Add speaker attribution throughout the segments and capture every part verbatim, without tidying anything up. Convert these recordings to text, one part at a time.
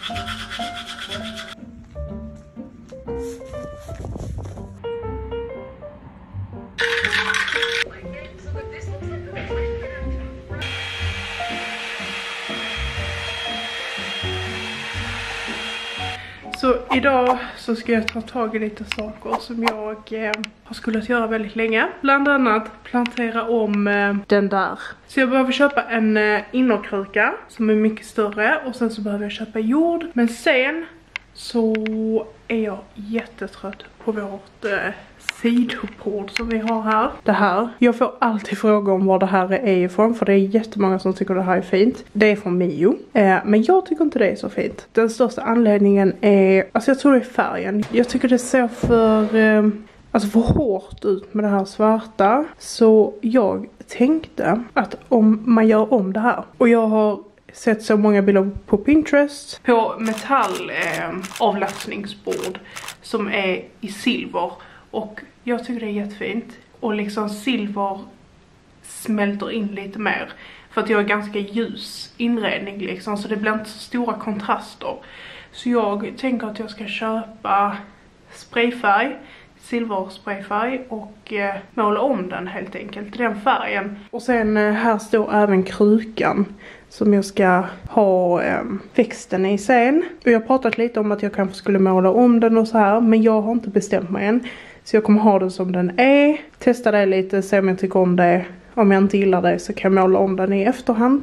Speaker 1: Så idag så ska jag ta tag i lite saker som jag eh, har skulle göra väldigt länge. Bland annat plantera om eh, den där. Så jag behöver köpa en eh, innerkruka som är mycket större. Och sen så behöver jag köpa jord. Men sen så är jag jättetrött på vårt eh, sidobord som vi har här. Det här. Jag får alltid fråga om vad det här är ifrån. För det är jättemånga som tycker det här är fint. Det är från Mio. Eh, men jag tycker inte det är så fint. Den största anledningen är... Alltså jag tror det är färgen. Jag tycker det ser för... Eh, alltså för hårt ut med det här svarta. Så jag tänkte att om man gör om det här. Och jag har sett så många bilder på Pinterest. På metall eh, avlastningsbord. Som är i silver. Och jag tycker det är jättefint. Och liksom silver smälter in lite mer. För att jag är ganska ljus inredning liksom. Så det blir inte så stora kontraster. Så jag tänker att jag ska köpa sprayfärg. Silversprayfärg. Och eh, måla om den helt enkelt. Den färgen. Och sen eh, här står även krukan. Som jag ska ha eh, växten i sen. Och jag har pratat lite om att jag kanske skulle måla om den och så här. Men jag har inte bestämt mig än. Så jag kommer ha den som den är. Testa det lite, se om jag tycker om det. Om jag inte gillar det så kan jag måla om den i efterhand.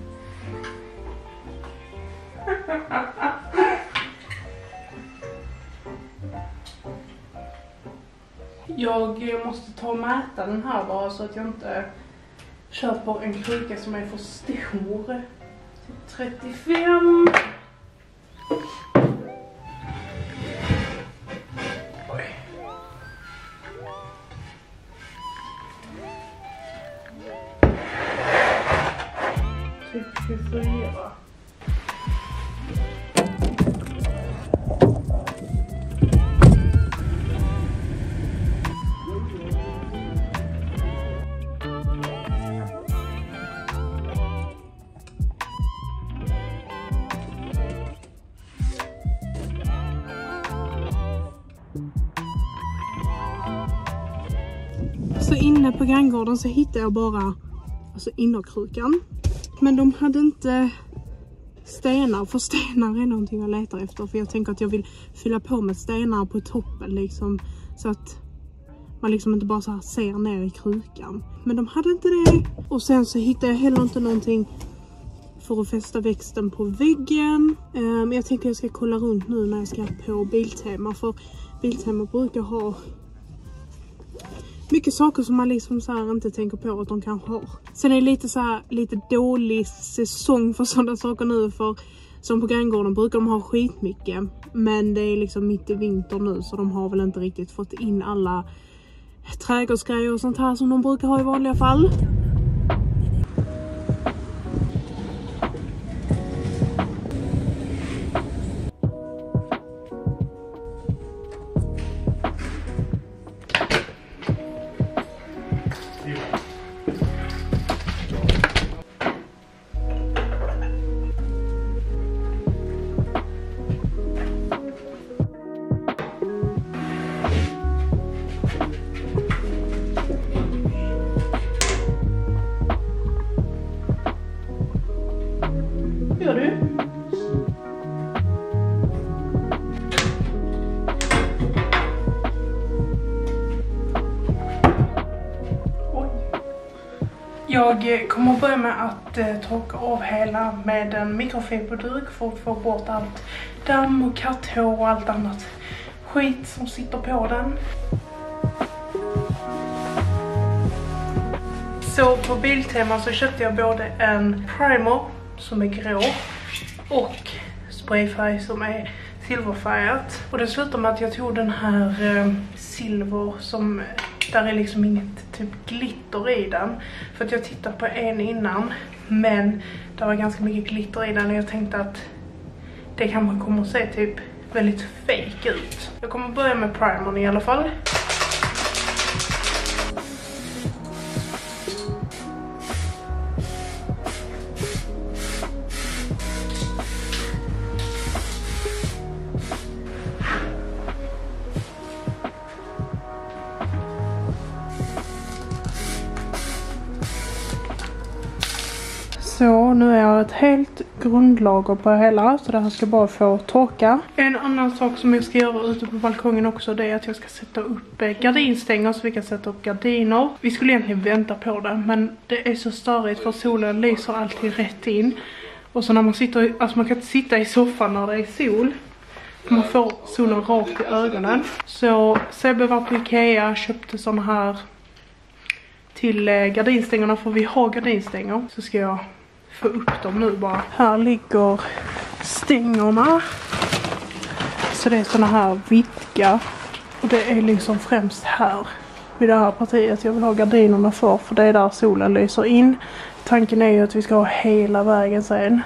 Speaker 1: Jag måste ta och mäta den här bara så att jag inte köper en kruka som är för stor. trettiofem. tjugofyra. Så inne på granngården så hittade jag bara alltså innerkrukan. Men de hade inte stenar, för stenar är någonting jag letar efter. För jag tänker att jag vill fylla på med stenar på toppen liksom. Så att man liksom inte bara så här ser ner i krukan. Men de hade inte det. Och sen så hittade jag heller inte någonting för att fästa växten på väggen. Men jag tänker att jag ska kolla runt nu när jag ska på Biltema. För Biltema brukar ha mycket saker som man liksom så här inte tänker på att de kanske har. Sen är det lite så här, lite dålig säsong för sådana saker nu. För som på granngården brukar de ha skitmycket. Men det är liksom mitt i vinter nu så de har väl inte riktigt fått in alla trädgårdsgrejer och sånt här som de brukar ha i vanliga fall. Gör du? Oj. Jag kommer att börja med att eh, torka av hela med en mikrofiberduk för att få bort allt damm och katthår och allt annat skit som sitter på den. Så på Biltema så köpte jag både en primer som är grå och sprayfärg som är silverfärgat. Och det slutar med att jag tog den här eh, silver som, där är liksom inget typ glitter i den. För att jag tittade på en innan, men det var ganska mycket glitter i den och jag tänkte att det kanske kommer att se typ väldigt fake ut. Jag kommer börja med primern i alla fall. Så nu är jag ett helt grundlager på hela, så det här ska bara få torka. En annan sak som jag ska göra ute på balkongen också, det är att jag ska sätta upp gardinstänger så vi kan sätta upp gardiner. Vi skulle egentligen vänta på det, men det är så störigt för solen lyser alltid rätt in. Och så när man sitter, alltså man kan inte sitta i soffan när det är sol. Man får solen rakt i ögonen. Så Sebbe var på Ikea, köpte såna här till gardinstängerna, för vi har gardinstänger. Så ska jag få upp dem nu bara. Här ligger stängerna. Så det är såna här vitka. Och det är liksom främst här vid det här partiet jag vill ha gardinerna för. För det är där solen lyser in. Tanken är ju att vi ska ha hela vägen sen.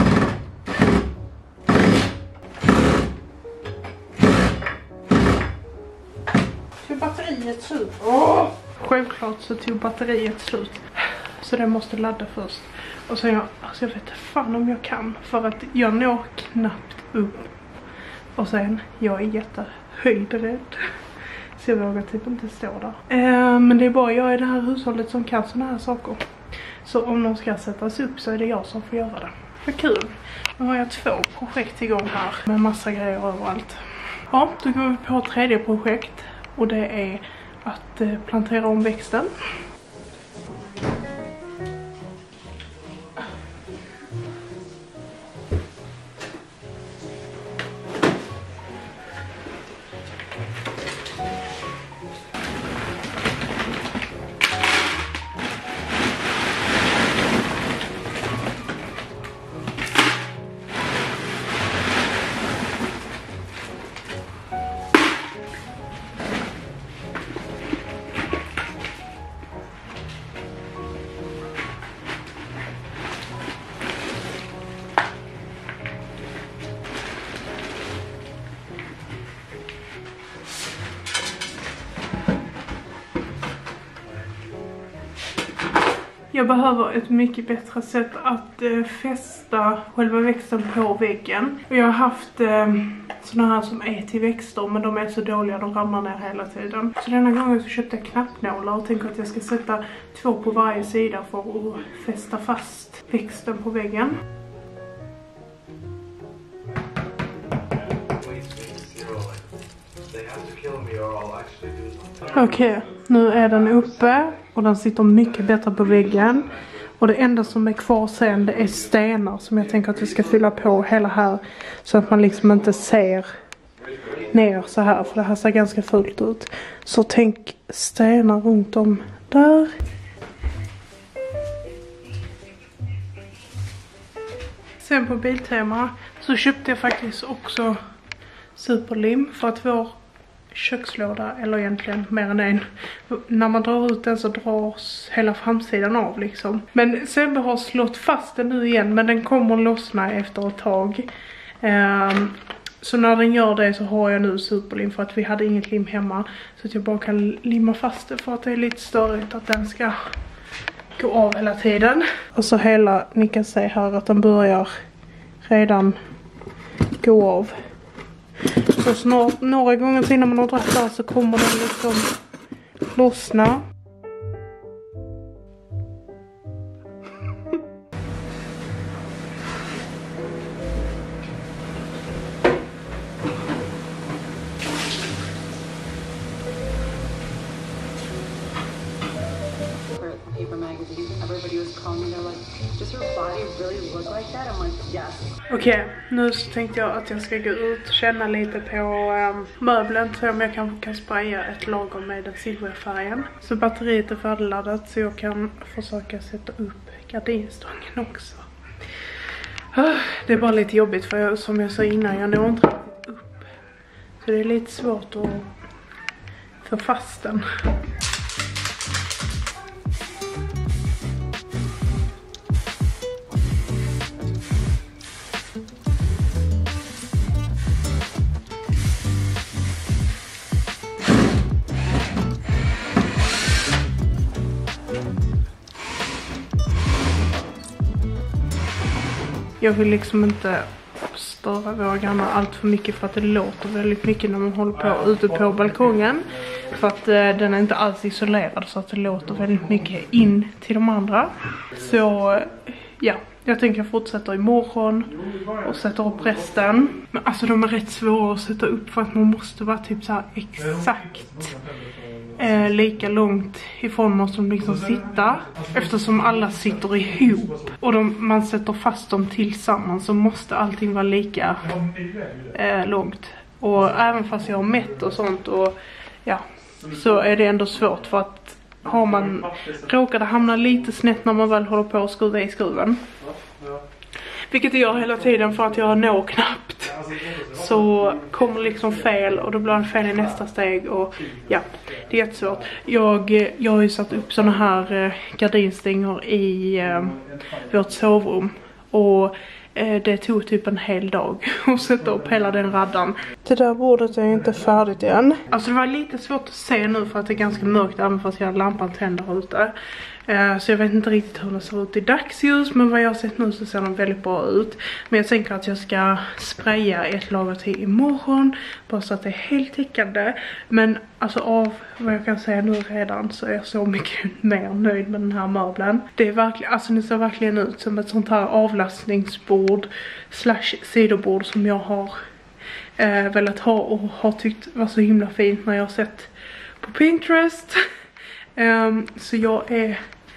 Speaker 1: Tog batteriet slut? Åh! Självklart så tog batteriet slut. Så det måste ladda först. Och så jag, alltså jag vet inte fan om jag kan. För att jag når knappt upp. Och sen, jag är jättehöjdrädd. Så jag vågar typ inte stå där. Eh, men det är bara jag i det här hushållet som kan såna här saker. Så om de ska sättas upp så är det jag som får göra det. Vad kul. Nu har jag två projekt igång här. Med massa grejer överallt. Ja, då går vi på ett tredje projekt. Och det är att eh, plantera om växten. Jag behöver ett mycket bättre sätt att eh, fästa själva växten på väggen. Och jag har haft eh, såna här som är till växter, men de är så dåliga, de ramlar ner hela tiden. Så denna gången så köpte jag knappnålar och tänker att jag ska sätta två på varje sida för att fästa fast växten på väggen. Okej, okay, nu är den uppe och den sitter mycket bättre på väggen. Och det enda som är kvar sen, det är stenar som jag tänker att vi ska fylla på hela här. Så att man liksom inte ser ner så här, för det här ser ganska fult ut. Så tänk stenar runt om där. Sen på Biltema så köpte jag faktiskt också superlim för att vår kökslåda, eller egentligen mer än en, när man drar ut den så dras hela framsidan av liksom. Men Sebbe har slått fast den nu igen, men den kommer lossna efter ett tag. Um, så när den gör det så har jag nu superlim, för att vi hade inget lim hemma, så att jag bara kan limma fast det, för att det är lite störigt att den ska gå av hela tiden. Och så hela, ni kan se här att den börjar redan gå av. Så snart, några gånger till när man har dragit där så kommer den liksom lossna. Okej, okay, nu så tänkte jag att jag ska gå ut och känna lite på um, möblen. Så om jag kan, kan spraya ett lager med den silverfärgen. Så batteriet är färdigladdat så jag kan försöka sätta upp gardinstången också. Uh, det är bara lite jobbigt för jag, som jag sa innan, jag når inte riktigt upp. Så det är lite svårt att få fast den. Jag vill liksom inte störa våra grannar allt för mycket, för att det låter väldigt mycket när man håller på ute på balkongen. För att eh, den är inte alls isolerad, så att det låter väldigt mycket in till de andra. Så ja, jag tänker fortsätta imorgon och sätta upp resten. Men alltså de är rätt svåra att sätta upp för att man måste vara typ så här exakt eh, lika långt ifrån måste de liksom sitta. Eftersom alla sitter ihop och de, man sätter fast dem tillsammans så måste allting vara lika eh, långt. Och även fast jag har mätt och sånt och ja, så är det ändå svårt för att har man råkat hamna lite snett när man väl håller på att skruva i skruven. Vilket jag gör hela tiden för att jag når knappt. Så kommer liksom fel och då blir det fel i nästa steg och ja, det är jättesvårt. Jag, jag har ju satt upp såna här eh, gardinstänger i eh, vårt sovrum och eh, det tog typ en hel dag att sätta upp hela den raddan. Det där bordet är inte färdigt än. Alltså det var lite svårt att se nu för att det är ganska mörkt även fast jag har lampan tänd där ute. Så jag vet inte riktigt hur det ser ut i dagsljus, men vad jag har sett nu så ser den väldigt bra ut. Men jag tänker att jag ska spraya ett lager till imorgon, bara så att det är helt täckande. Men alltså av vad jag kan säga nu redan så är jag så mycket mer nöjd med den här möbeln. Det är verkligen, alltså det ser verkligen ut som ett sånt här avlastningsbord slash sidobord som jag har eh, velat ha och har tyckt var så himla fint när jag har sett på Pinterest. Um, så jag är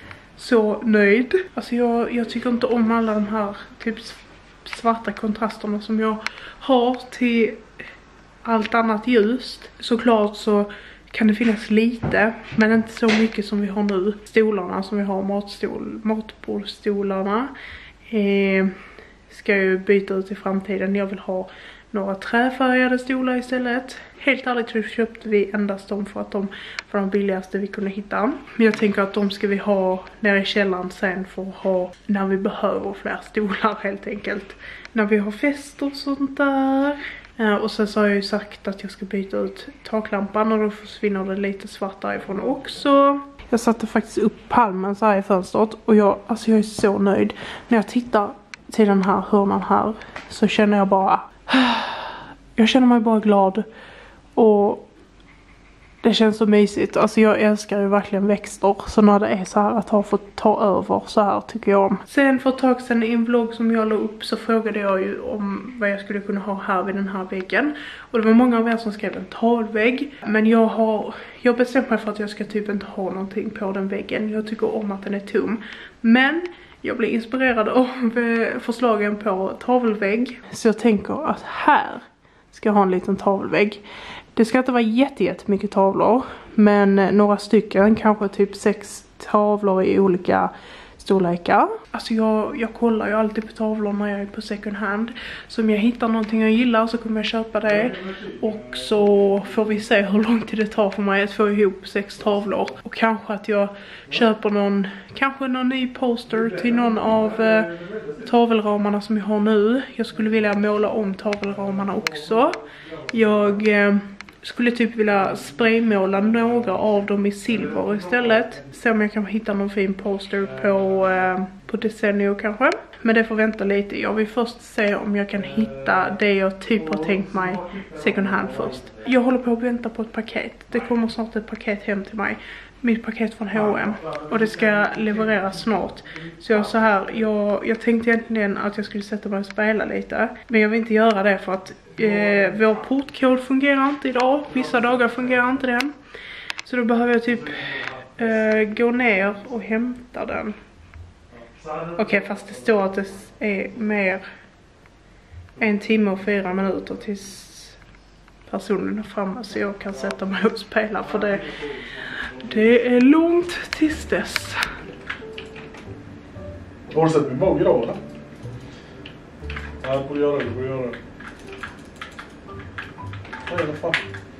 Speaker 1: så nöjd. Alltså jag, jag tycker inte om alla de här typ svarta kontrasterna som jag har till allt annat ljust. Såklart så kan det finnas lite, men inte så mycket som vi har nu. Stolarna som vi har, matstol, matbordstolarna eh, ska jag ju byta ut i framtiden. Jag vill ha några träfärgade stolar istället. Helt ärligt så köpte vi endast dem för att de var de billigaste vi kunde hitta. Men jag tänker att de ska vi ha nere i källaren sen för att ha när vi behöver fler stolar helt enkelt. När vi har fester och sånt där. Och sen så har jag ju sagt att jag ska byta ut taklampan och då försvinner det lite svart därifrån också. Jag satte faktiskt upp palmen så här i fönstret och jag, alltså jag är så nöjd. När jag tittar till den här hörnan här så känner jag bara... Jag känner mig bara glad och det känns så mysigt. Alltså jag älskar ju verkligen växter. Så när det är så här att ha fått ta över så här tycker jag om. Sen för ett tag sedan i en vlogg som jag la upp så frågade jag ju om vad jag skulle kunna ha här vid den här väggen. Och det var många av er som skrev en tavelvägg. Men jag har jag bestämt mig för att jag ska typ inte ha någonting på den väggen. Jag tycker om att den är tom. Men... jag blir inspirerad av förslagen på tavelvägg. Så jag tänker att här ska jag ha en liten tavelvägg. Det ska inte vara jätte, jättemycket tavlor. Men några stycken, kanske typ sex tavlor i olika storlekar. Alltså jag, jag kollar ju alltid på tavlor när jag är på second hand. Så om jag hittar någonting jag gillar så kommer jag köpa det. Och så får vi se hur lång tid det tar för mig att få ihop sex tavlor. Och kanske att jag köper någon, kanske någon ny poster till någon av eh, tavelramarna som jag har nu. Jag skulle vilja måla om tavelramarna också. Jag... Eh, skulle typ vilja spraymåla några av dem i silver istället. Se om jag kan hitta någon fin poster på, eh, på Desenio kanske. Men det får vänta lite. Jag vill först se om jag kan hitta det jag typ har tänkt mig second hand först. Jag håller på att vänta på ett paket. Det kommer snart ett paket hem till mig. Mitt paket från H och M. Och det ska levereras snart. Så jag så här, jag, jag tänkte egentligen att jag skulle sätta mig och spela lite. Men jag vill inte göra det för att eh, vår portkod fungerar inte idag. Vissa dagar fungerar inte den. Så då behöver jag typ eh, gå ner och hämta den. Okej, okay, fast det står att det är mer en timme och fyra minuter tills personen är framme. Så jag kan sätta mig och spela för det. Det är långt tills dess.
Speaker 2: Har du sett min mage idag eller? Ja, du får göra det, du får göra det. Vad är det fan?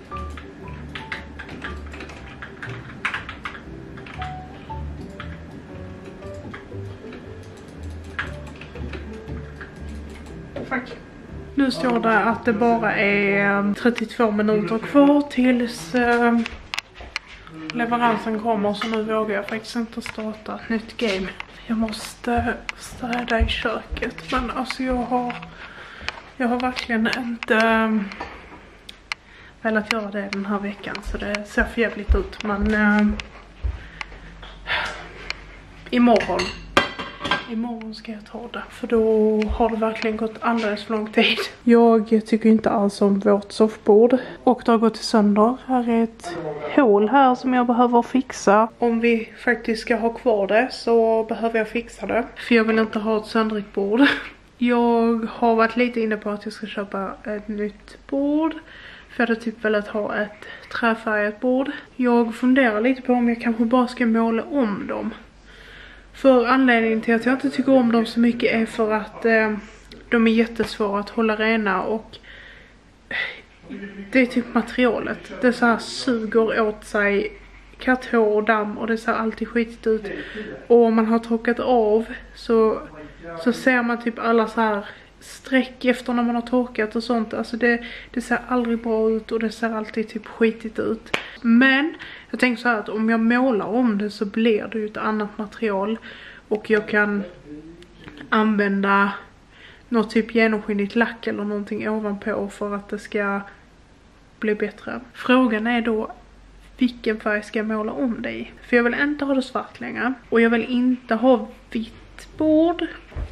Speaker 1: Tack. Nu står det att det bara är trettiotvå minuter kvar tills... Uh, leveransen kommer, så nu vågar jag faktiskt inte starta ett nytt game. Jag måste städa i köket, men alltså jag har jag har verkligen inte um, velat göra det den här veckan, så det ser för jävligt ut, men um, imorgon imorgon ska jag ta det. För då har det verkligen gått alldeles för lång tid. Jag tycker inte alls om vårt soffbord. Och det har gått sönder. Här är ett hål här som jag behöver fixa. Om vi faktiskt ska ha kvar det så behöver jag fixa det. För jag vill inte ha ett söndrigt bord. Jag har varit lite inne på att jag ska köpa ett nytt bord. För jag hade typ velat ha ett träfärgat bord. Jag funderar lite på om jag kanske bara ska måla om dem. För anledningen till att jag inte tycker om dem så mycket är för att eh, de är jättesvåra att hålla rena. Och det är typ materialet. Det så här suger åt sig katthår och damm och det ser alltid skitigt ut. Och om man har torkat av så, så ser man typ alla så här streck efter när man har torkat och sånt. Alltså det, det ser aldrig bra ut och det ser alltid typ skitigt ut. Men jag tänker så här att om jag målar om det så blir det ju ett annat material. Och jag kan använda något typ genomskinligt lack eller någonting ovanpå för att det ska bli bättre. Frågan är då, vilken färg ska jag måla om det i? För jag vill inte ha det svart längre. Och jag vill inte ha vitt bord.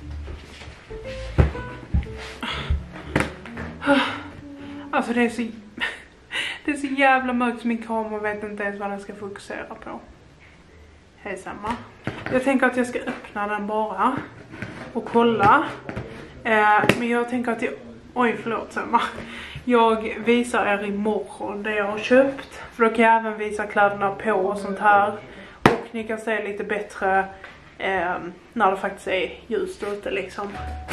Speaker 1: Alltså det är så det är så jävla mörkt, min kamera vet inte ens vad den ska fokusera på. Hej samma. Jag tänker att jag ska öppna den bara och kolla. Eh, men jag tänker att jag... Oj förlåt samma. Jag visar er imorgon det jag har köpt. För då kan jag även visa kläderna på och sånt här. Och ni kan se lite bättre eh, när det faktiskt är ljust ute liksom.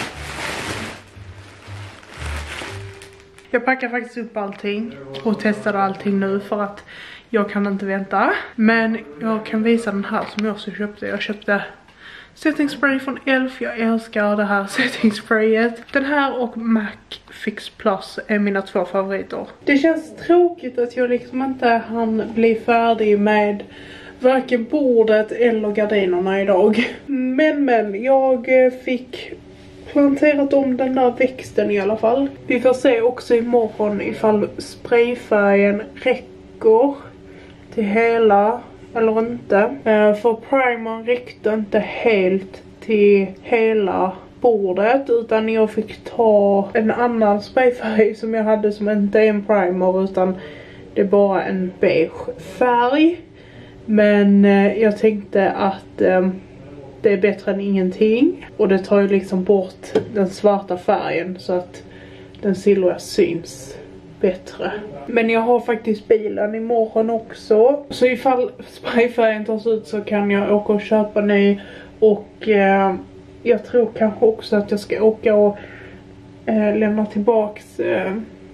Speaker 1: Jag packar faktiskt upp allting och testade allting nu för att jag kan inte vänta. Men jag kan visa den här som jag också köpte. Jag köpte setting spray från Elf. Jag älskar det här setting sprayet. Den här och Mac Fix Plus är mina två favoriter. Det känns tråkigt att jag liksom inte hann bli färdig med varken bordet eller gardinerna idag. Men men, jag fick planterat om den där växten i alla fall. Vi får se också imorgon ifall sprayfärgen räcker till hela eller inte. Uh, för primern räckte inte helt till hela bordet utan jag fick ta en annan sprayfärg som jag hade som inte är en primer utan det är bara en beige färg. Men uh, jag tänkte att uh, det är bättre än ingenting. Och det tar ju liksom bort den svarta färgen så att den silvriga syns bättre. Men jag har faktiskt bilen imorgon också. Så ifall sprayfärgen tar ut så kan jag åka och köpa ny. Och eh, jag tror kanske också att jag ska åka och eh, lämna tillbaks eh,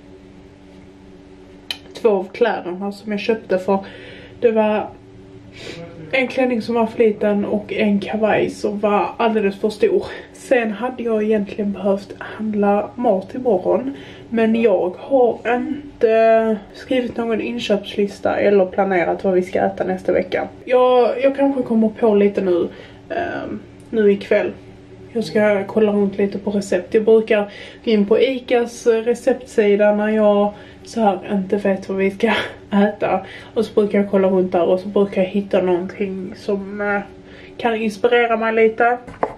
Speaker 1: två av kläderna som jag köpte. För det var en klänning som var för liten och en kavaj som var alldeles för stor. Sen hade jag egentligen behövt handla mat imorgon. Men jag har inte skrivit någon inköpslista eller planerat vad vi ska äta nästa vecka. Jag, jag kanske kommer på lite nu, eh, nu ikväll. Jag ska kolla runt lite på recept. Jag brukar gå in på Icas receptsida när jag så här inte vet vad vi ska äta. Och så brukar jag kolla runt där och så brukar jag hitta någonting som eh, kan inspirera mig lite.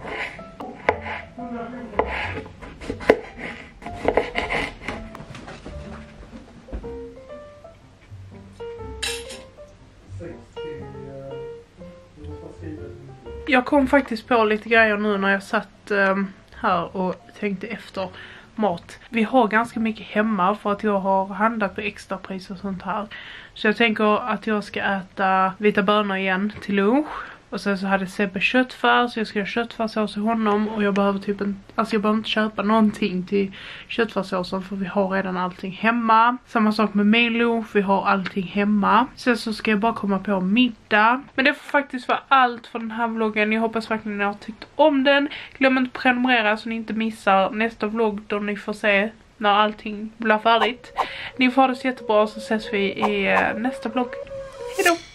Speaker 1: Jag kom faktiskt på lite grejer nu när jag satt um, här och tänkte efter mat. Vi har ganska mycket hemma för att jag har handlat på extrapris och sånt här. Så jag tänker att jag ska äta vita bönor igen till lunch. Och sen så hade Sebbe köttfärs, så jag ska göra köttfärssås till honom. Och jag behöver typ en, alltså jag behöver inte köpa någonting till köttfärssåsen för vi har redan allting hemma. Samma sak med Milo, vi har allting hemma. Sen så ska jag bara komma på middag. Men det får faktiskt vara allt för den här vloggen. Jag hoppas verkligen att ni har tyckt om den. Glöm inte att prenumerera så ni inte missar nästa vlogg då ni får se när allting blir färdigt. Ni får ha det så jättebra så ses vi i nästa vlogg. Hejdå!